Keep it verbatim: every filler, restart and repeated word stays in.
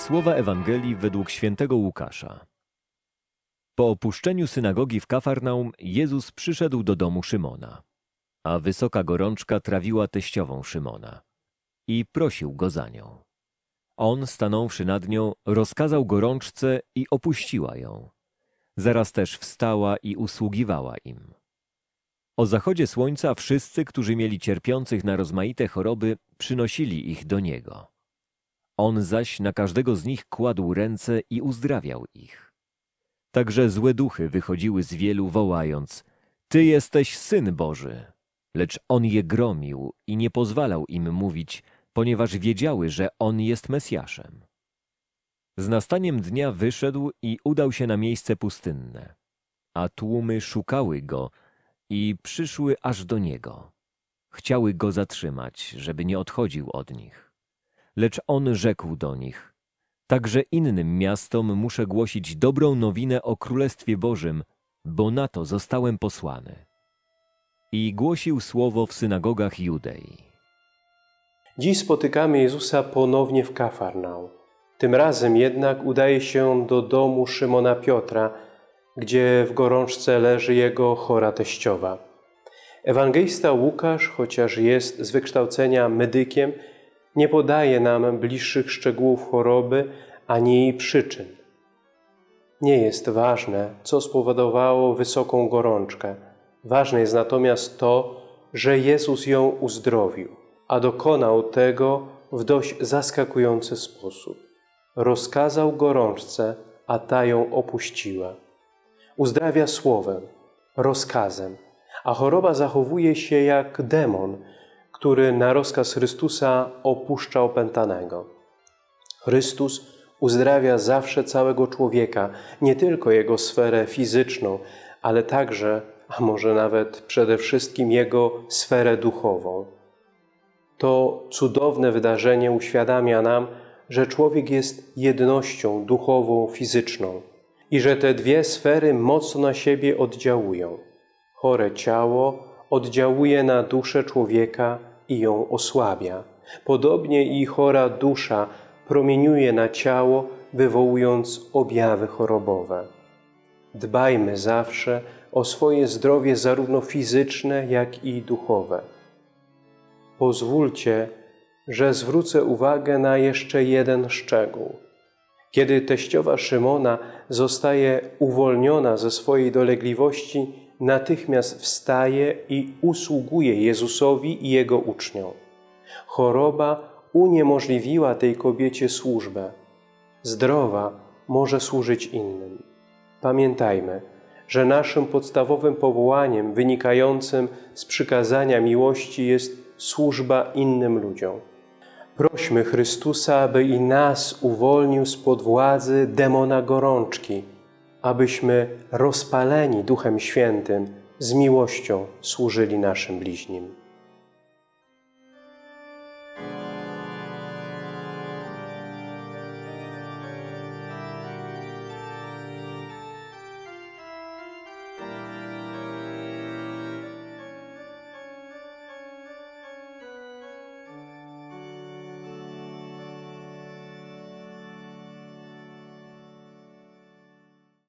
Słowa Ewangelii według świętego Łukasza. Po opuszczeniu synagogi w Kafarnaum Jezus przyszedł do domu Szymona, a wysoka gorączka trawiła teściową Szymona i prosił go za nią. On, stanąwszy nad nią, rozkazał gorączce i opuściła ją. Zaraz też wstała i usługiwała im. O zachodzie słońca wszyscy, którzy mieli cierpiących na rozmaite choroby, przynosili ich do Niego. On zaś na każdego z nich kładł ręce i uzdrawiał ich. Także złe duchy wychodziły z wielu, wołając: Ty jesteś Syn Boży. Lecz On je gromił i nie pozwalał im mówić, ponieważ wiedziały, że On jest Mesjaszem. Z nastaniem dnia wyszedł i udał się na miejsce pustynne, a tłumy szukały Go i przyszły aż do Niego. Chciały Go zatrzymać, żeby nie odchodził od nich. Lecz On rzekł do nich: Także innym miastom muszę głosić dobrą nowinę o Królestwie Bożym, bo na to zostałem posłany. I głosił słowo w synagogach Judei. Dziś spotykamy Jezusa ponownie w Kafarnaum. Tym razem jednak udaje się do domu Szymona Piotra, gdzie w gorączce leży jego chora teściowa. Ewangelista Łukasz, chociaż jest z wykształcenia medykiem, nie podaje nam bliższych szczegółów choroby ani jej przyczyn. Nie jest ważne, co spowodowało wysoką gorączkę. Ważne jest natomiast to, że Jezus ją uzdrowił, a dokonał tego w dość zaskakujący sposób. Rozkazał gorączce, a ta ją opuściła. Uzdrawia słowem, rozkazem, a choroba zachowuje się jak demon, który na rozkaz Chrystusa opuszcza opętanego. Chrystus uzdrawia zawsze całego człowieka, nie tylko jego sferę fizyczną, ale także, a może nawet przede wszystkim jego sferę duchową. To cudowne wydarzenie uświadamia nam, że człowiek jest jednością duchową, fizyczną i że te dwie sfery mocno na siebie oddziałują. Chore ciało oddziałuje na duszę człowieka i ją osłabia. Podobnie i chora dusza promieniuje na ciało, wywołując objawy chorobowe. Dbajmy zawsze o swoje zdrowie zarówno fizyczne, jak i duchowe. Pozwólcie, że zwrócę uwagę na jeszcze jeden szczegół. Kiedy teściowa Szymona zostaje uwolniona ze swojej dolegliwości, natychmiast wstaje i usługuje Jezusowi i Jego uczniom. Choroba uniemożliwiła tej kobiecie służbę. Zdrowa może służyć innym. Pamiętajmy, że naszym podstawowym powołaniem wynikającym z przykazania miłości jest służba innym ludziom. Prośmy Chrystusa, aby i nas uwolnił spod władzy demona gorączki, abyśmy rozpaleni Duchem Świętym z miłością służyli naszym bliźnim.